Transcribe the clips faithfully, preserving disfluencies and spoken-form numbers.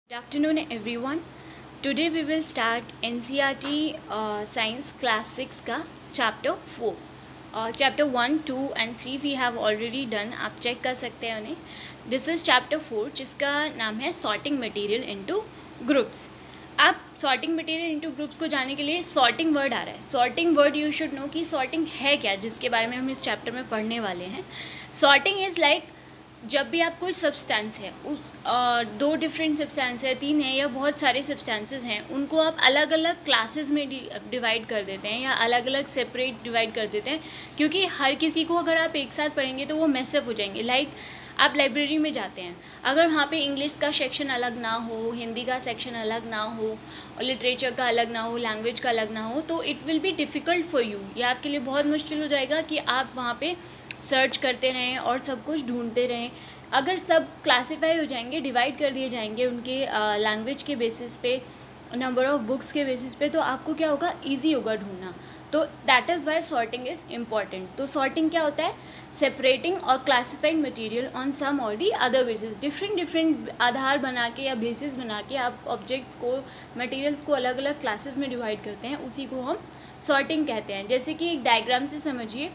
Good afternoon, everyone. Today we will start N C E R T uh, Science Class six का Chapter four. Uh, chapter one, two and three we have already done. आप check कर सकते हैं उन्हें. This is Chapter four जिसका नाम है Sorting Material into Groups. आप sorting material into groups को जानने के लिए sorting word आ रहा है. Sorting word you should know कि sorting है क्या, जिसके बारे में हम इस chapter में पढ़ने वाले हैं. Sorting is like जब भी आप कोई सब्सटेंस है उस आ, दो डिफरेंट सब्सटेंस है, तीन है या बहुत सारे सब्सटेंसेस हैं, उनको आप अलग अलग क्लासेस में डिवाइड कर देते हैं या अलग अलग सेपरेट डिवाइड कर देते हैं, क्योंकि हर किसी को अगर आप एक साथ पढ़ेंगे तो वो मैसअप हो जाएंगे. लाइक like, आप लाइब्रेरी में जाते हैं, अगर वहाँ पे इंग्लिश का सेक्शन अलग ना हो, हिंदी का सेक्शन अलग ना हो और लिटरेचर का अलग ना हो, लैंग्वेज का अलग ना हो, तो it will be difficult for you. ये आपके लिए बहुत मुश्किल हो जाएगा कि आप वहाँ पे सर्च करते रहें और सब कुछ ढूंढते रहें. अगर सब क्लासीफाई हो जाएंगे, डिवाइड कर दिए जाएंगे उनके लैंग्वेज के बेसिस पे, नंबर ऑफ़ बुक्स के बेसिस पे, तो आपको क्या होगा, इजी होगा ढूंढना. तो that is why sorting is important. तो सॉर्टिंग क्या होता है? सेपरेटिंग और क्लासीफाइंग मटेरियल ऑन सम और the other basis. Different different आधार बना के या बेसिस बना के आप ऑब्जेक्ट्स को, मटेरियल्स को अलग अलग क्लासेस में डिवाइड करते हैं, उसी को हम सॉर्टिंग कहते हैं. जैसे कि एक डायग्राम से समझिए,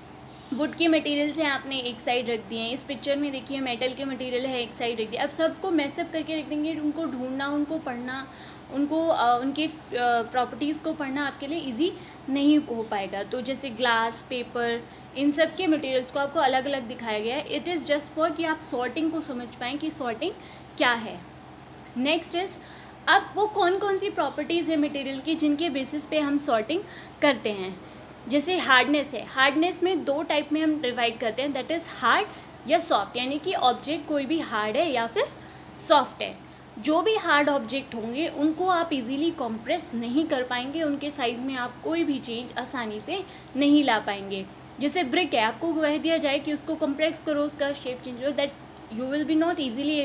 वुड के मटेरियल्स हैं, आपने एक साइड रख दिए हैं. इस पिक्चर में देखिए मेटल के मटेरियल है, एक साइड रख दिया. अब सबको मैसअप करके रख देंगे, उनको ढूंढना, उनको पढ़ना, उनको आ, उनके प्रॉपर्टीज़ को पढ़ना आपके लिए इजी नहीं हो पाएगा. तो जैसे ग्लास, पेपर, इन सब के मटेरियल्स को आपको अलग अलग दिखाया गया है. इट इज़ जस्ट फॉर कि आप सॉर्टिंग को समझ पाएँ कि सॉर्टिंग क्या है. नेक्स्ट इज़, अब वो कौन कौन सी प्रॉपर्टीज़ है मटेरियल की जिनके बेसिस पे हम सॉर्टिंग करते हैं. जैसे हार्डनेस है, हार्डनेस में दो टाइप में हम डिवाइड करते हैं, दैट इज़ हार्ड या सॉफ्ट. यानी कि ऑब्जेक्ट कोई भी हार्ड है या फिर सॉफ्ट है. जो भी हार्ड ऑब्जेक्ट होंगे उनको आप इजीली कंप्रेस नहीं कर पाएंगे, उनके साइज़ में आप कोई भी चेंज आसानी से नहीं ला पाएंगे. जैसे ब्रिक है, आपको कह दिया जाए कि उसको कंप्रेस करो, उसका शेप चेंज हो, that you will be not easily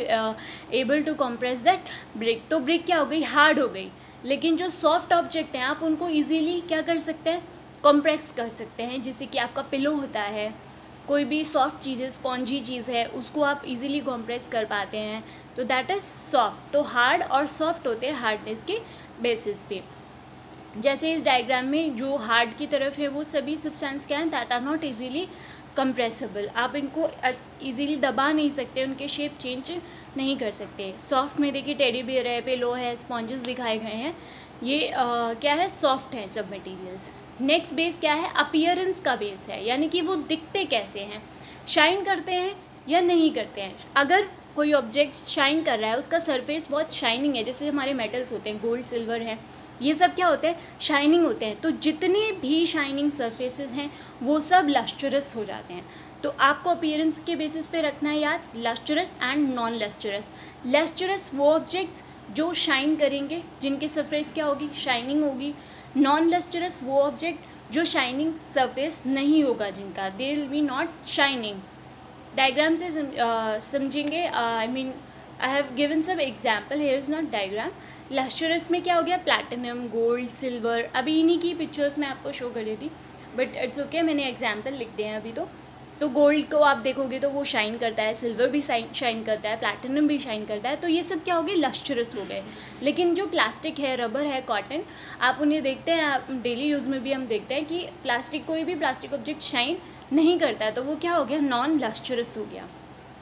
able to compress that brick. तो ब्रिक क्या हो गई, हार्ड हो गई. लेकिन जो सॉफ्ट ऑब्जेक्ट हैं आप उनको ईजिली क्या कर सकते हैं, कंप्रेस कर सकते हैं. जैसे कि आपका पिलो होता है, कोई भी सॉफ्ट चीज़ है, स्पॉन्जी चीज़ है, उसको आप इजीली कंप्रेस कर पाते हैं. तो दैट इज़ सॉफ्ट. तो हार्ड और सॉफ्ट होते हैं हार्डनेस के बेसिस पे. जैसे इस डायग्राम में जो हार्ड की तरफ है वो सभी सब्सटेंस क्या हैं, that are not easily compressible. आप इनको इजीली दबा नहीं सकते, उनके शेप चेंज नहीं कर सकते. सॉफ्ट में देखिए टेडी बियर है, पिलो है, स्पॉन्जेस दिखाए गए हैं. ये आ, क्या है, सॉफ्ट है सब मटेरियल्स. नेक्स्ट बेस क्या है, अपीयरेंस का बेस है, यानी कि वो दिखते कैसे हैं, शाइन करते हैं या नहीं करते हैं. अगर कोई ऑब्जेक्ट शाइन कर रहा है, उसका सरफेस बहुत शाइनिंग है, जैसे हमारे मेटल्स होते हैं, गोल्ड, सिल्वर है, ये सब क्या होते हैं, शाइनिंग होते हैं. तो जितने भी शाइनिंग सरफेसेस हैं वो सब लस्ट्रस हो जाते हैं. तो आपको अपीयरेंस के बेसिस पे रखना है याद, lustrous and non lustrous. Lustrous वो ऑब्जेक्ट्स जो शाइन करेंगे, जिनके सरफेस क्या होगी, शाइनिंग होगी. नॉन लस्ट्रस वो ऑब्जेक्ट जो शाइनिंग सरफेस नहीं होगा, जिनका they will be not shining. Diagram से समझेंगे. I mean I have given some example, here is not diagram. Lustrous में क्या हो गया, प्लैटिनम, गोल्ड, सिल्वर. अभी इन्हीं की पिक्चर्स मैं आपको शो कर रही थी, बट इट्स ओके, मैंने एग्जाम्पल लिख दिए हैं अभी. तो तो गोल्ड को आप देखोगे तो वो शाइन करता है, सिल्वर भी शाइन करता है, प्लैटिनम भी शाइन करता है. तो ये सब क्या हो गए, लस्ट्रस हो गए. लेकिन जो प्लास्टिक है, रबर है, कॉटन, आप उन्हें देखते हैं, आप डेली यूज़ में भी हम देखते हैं कि प्लास्टिक, कोई भी प्लास्टिक ऑब्जेक्ट शाइन नहीं करता है, तो वो क्या हो गया, नॉन लस्ट्रस हो गया.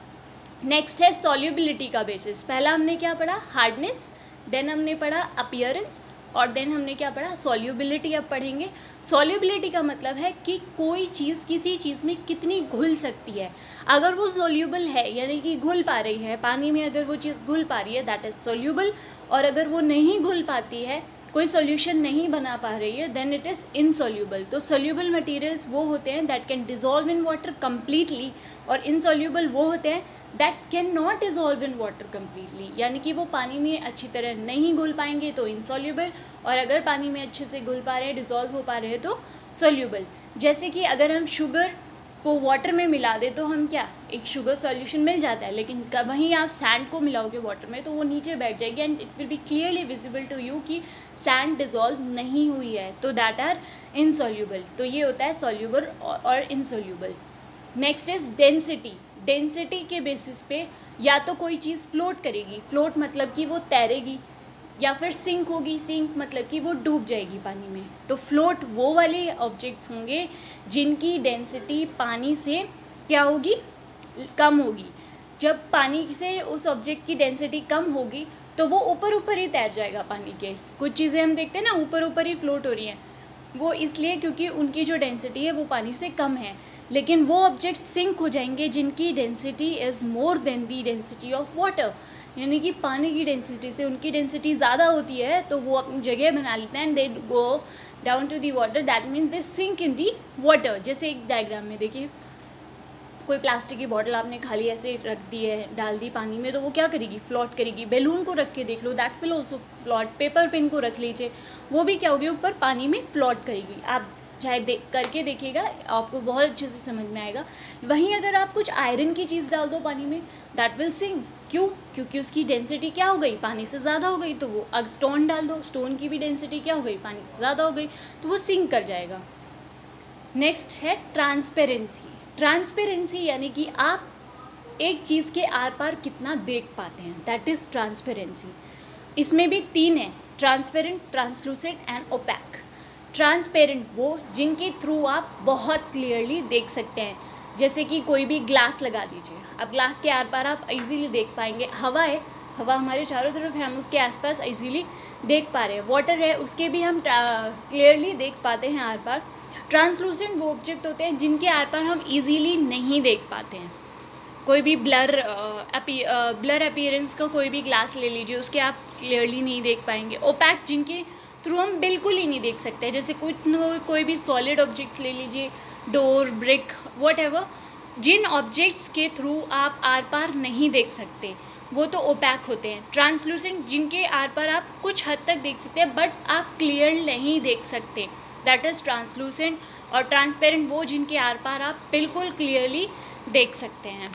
नेक्स्ट है सॉल्युबिलिटी का बेसिस. पहला हमने क्या पढ़ा, हार्डनेस, देन हमने पढ़ा अपीयरेंस, और देन हमने क्या पढ़ा, सॉल्युबिलिटी. अब पढ़ेंगे सॉल्युबिलिटी का मतलब है कि कोई चीज़ किसी चीज़ में कितनी घुल सकती है. अगर वो सॉल्युबल है, यानी कि घुल पा रही है पानी में, अगर वो चीज़ घुल पा रही है, दैट इज़ सॉल्युबल. और अगर वो नहीं घुल पाती है, कोई सॉल्यूशन नहीं बना पा रही है, देन इट इज़ इनसॉल्युबल. तो सॉल्युबल मटेरियल्स वो होते हैं that can dissolve in water completely, और इनसॉल्युबल वो होते हैं that can not dissolve in water completely. यानी कि वो पानी में अच्छी तरह नहीं घुल पाएंगे तो इनसॉल्युबल, और अगर पानी में अच्छे से घुल पा रहे हैं, डिज़ोल्व हो पा रहे हैं, तो सॉल्युबल. जैसे कि अगर हम शुगर को वाटर में मिला दे तो हम क्या, एक शुगर सॉल्यूशन मिल जाता है. लेकिन वहीं आप सैंड को मिलाओगे वाटर में तो वो नीचे बैठ जाएगी, and it will be clearly visible to you कि सैंड डिज़ोल्व नहीं हुई है. तो दैट आर इनसॉल्युबल. तो ये होता है सॉल्युबल और insoluble. Next is density. Density के बेसिस पे या तो कोई चीज़ फ्लोट करेगी, फ्लोट मतलब कि वो तैरेगी, या फिर सिंक होगी, सिंक मतलब कि वो डूब जाएगी पानी में। तो फ्लोट वो वाले ऑब्जेक्ट्स होंगे जिनकी डेंसिटी पानी से क्या होगी, कम होगी। जब पानी से उस ऑब्जेक्ट की डेंसिटी कम होगी तो वो ऊपर ऊपर ही तैर जाएगा पानी के। कुछ चीज़ें हम देखते हैं ना ऊपर ऊपर ही फ्लोट हो रही हैं, वो इसलिए क्योंकि उनकी जो डेंसिटी है वो पानी से कम है। लेकिन वो ऑब्जेक्ट सिंक हो जाएंगे जिनकी density is more than the density of water, यानी कि पानी की डेंसिटी से उनकी डेंसिटी ज़्यादा होती है, तो वो अपनी जगह बना लेते हैं and they go down to the water, that means they sink in the water. जैसे एक डायग्राम में देखिए, कोई प्लास्टिक की बॉटल आपने खाली ऐसे रख दी है, डाल दी पानी में, तो वो क्या करेगी, फ्लोट करेगी। बैलून को रख के देख लो, that will also float. Paper pin को रख लीजिए, वो भी क्या होगी, ऊपर पानी में फ्लोट करेगी। आप चाहे देख करके देखिएगा, आपको बहुत अच्छे से समझ में आएगा। वहीं अगर आप कुछ आयरन की चीज़ डाल दो पानी में, दैट विल सिंक। क्यों? क्योंकि उसकी डेंसिटी क्या हो गई, पानी से ज़्यादा हो गई। तो वो अगर स्टोन डाल दो, स्टोन की भी डेंसिटी क्या हो गई, पानी से ज़्यादा हो गई, तो वो सिंक कर जाएगा। नेक्स्ट है ट्रांसपेरेंसी। ट्रांसपेरेंसी यानी कि आप एक चीज़ के आर पार कितना देख पाते हैं, दैट इज़ ट्रांसपेरेंसी। इसमें भी तीन है, transparent, translucent and opaque. Transparent वो जिनके थ्रू आप बहुत क्लियरली देख सकते हैं, जैसे कि कोई भी ग्लास लगा दीजिए, अब ग्लास के आर पार आप इजीली देख पाएंगे। हवा है, हवा हमारे चारों तरफ है, हम उसके आसपास इजीली देख पा रहे हैं। वाटर है, उसके भी हम क्लियरली देख पाते हैं आर पार। ट्रांसलूसेंट वो ऑब्जेक्ट होते हैं जिनके आर पार हम इजीली नहीं देख पाते हैं। कोई भी ब्लर अपी ब्लर अपीयरेंस का कोई भी ग्लास ले लीजिए, उसके आप क्लियरली नहीं देख पाएंगे। ओपैक जिनके थ्रू हम बिल्कुल ही नहीं देख सकते, जैसे कुछ कोई भी सॉलिड ऑब्जेक्ट्स ले लीजिए, डोर, ब्रिक, व्हाटएवर, जिन ऑब्जेक्ट्स के थ्रू आप आर पार नहीं देख सकते वो तो ओपैक होते हैं। ट्रांसलूसेंट जिनके आर पार आप कुछ हद तक देख सकते हैं बट आप क्लियर नहीं देख सकते, दैट इज़ ट्रांसलूसेंट। और ट्रांसपेरेंट वो जिनके आर पार आप बिल्कुल क्लियरली देख सकते हैं।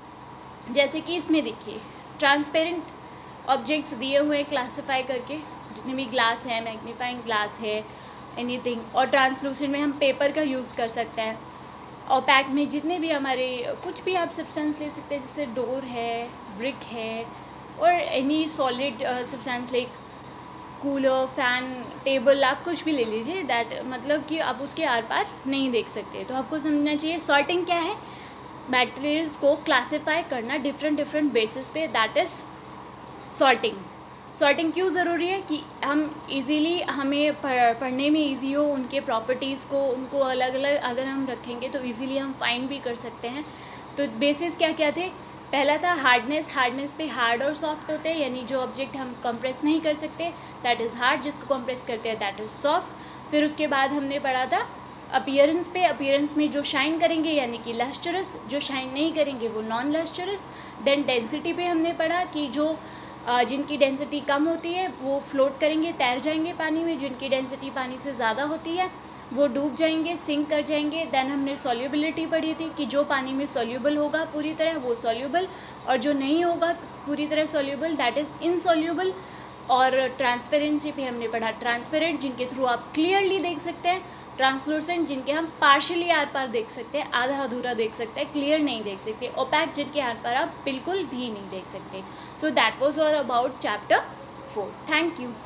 जैसे कि इसमें देखिए, ट्रांसपेरेंट ऑब्जेक्ट्स दिए हुए हैं क्लासीफाई करके, जितने भी ग्लास है, मैग्नीफाइंग ग्लास है, एनीथिंग। और ट्रांसलूसेंट में हम पेपर का यूज़ कर सकते हैं। ओपैक में जितने भी हमारे कुछ भी आप सब्सटेंस ले सकते हैं, जैसे डोर है, ब्रिक है, और any solid substance like cooler, fan, table, आप कुछ भी ले लीजिए, दैट मतलब कि आप उसके आर पार नहीं देख सकते। तो आपको समझना चाहिए सॉर्टिंग क्या है, मटेरियल्स को क्लासीफाई करना डिफरेंट डिफरेंट बेसिस पे, दैट इज़ सॉर्टिंग। सॉर्टिंग क्यों ज़रूरी है कि हम इजीली हमें पढ़ने में इजी हो, उनके प्रॉपर्टीज़ को, उनको अलग अलग अगर हम रखेंगे तो इजीली हम फाइंड भी कर सकते हैं। तो बेसिस क्या क्या थे, पहला था हार्डनेस। हार्डनेस पे हार्ड और सॉफ्ट होते हैं, यानी जो ऑब्जेक्ट हम कंप्रेस नहीं कर सकते दैट इज़ हार्ड, जिसको कंप्रेस करते हैं दैट इज़ सॉफ्ट। फिर उसके बाद हमने पढ़ा था अपीयरेंस पे, अपीयरेंस में जो शाइन करेंगे यानी कि लस्टरस, जो शाइन नहीं करेंगे वो नॉन लस्टरस। देन डेंसिटी पे हमने पढ़ा कि जो जिनकी डेंसिटी कम होती है वो फ्लोट करेंगे, तैर जाएंगे पानी में, जिनकी डेंसिटी पानी से ज़्यादा होती है वो डूब जाएंगे, सिंक कर जाएंगे। देन हमने सॉल्युबिलिटी पढ़ी थी कि जो पानी में सॉल्यूबल होगा पूरी तरह वो सॉल्यूबल, और जो नहीं होगा पूरी तरह सॉल्यूबल दैट इज़ इनसॉल्यूबल। और ट्रांसपेरेंसी पे हमने पढ़ा ट्रांसपेरेंट जिनके थ्रू आप क्लियरली देख सकते हैं, ट्रांसलूसेंट जिनके हम पार्शियली आर पार देख सकते हैं, आधा अधूरा देख सकते हैं, क्लियर नहीं देख सकते, ओपैक जिनके आर पार आप बिल्कुल भी नहीं देख सकते। So that was all about chapter four. Thank you.